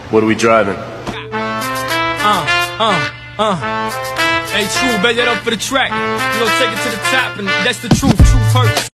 What are we driving? Hey, true, bet that up for the track. You know, take it to the top, and that's the truth. Truth hurts.